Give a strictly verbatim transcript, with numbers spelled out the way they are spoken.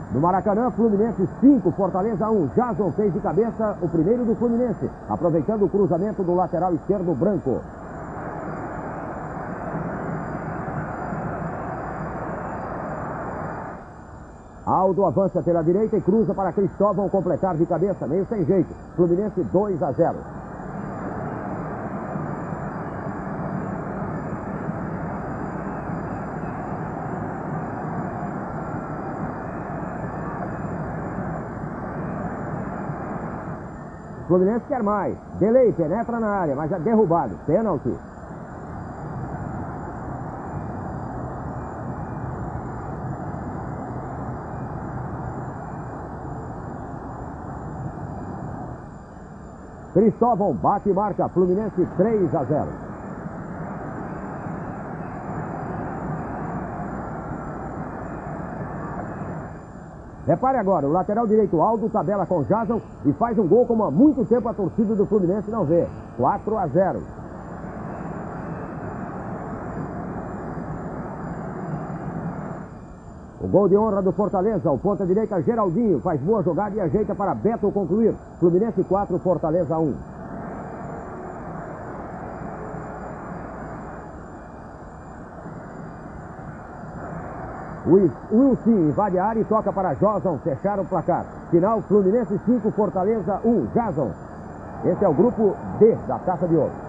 No Maracanã, Fluminense cinco, Fortaleza um. Jason fez de cabeça o primeiro do Fluminense, aproveitando o cruzamento do lateral esquerdo Branco. Aldo avança pela direita e cruza para Cristóvão completar de cabeça, meio sem jeito. Fluminense dois a zero. Fluminense quer mais. Delay penetra na área, mas é derrubado. Pênalti. Cristóvão bate e marca. Fluminense três a zero. Repare agora, o lateral direito Aldo tabela com Jason e faz um gol como há muito tempo a torcida do Fluminense não vê. quatro a zero. O gol de honra do Fortaleza, o ponta direita Geraldinho faz boa jogada e ajeita para Beto concluir. Fluminense quatro, Fortaleza um. Wilson invade a área e toca para Jason fechar o placar. Final, Fluminense cinco, Fortaleza um. Jason. Esse é o grupo D da Taça de Ouro.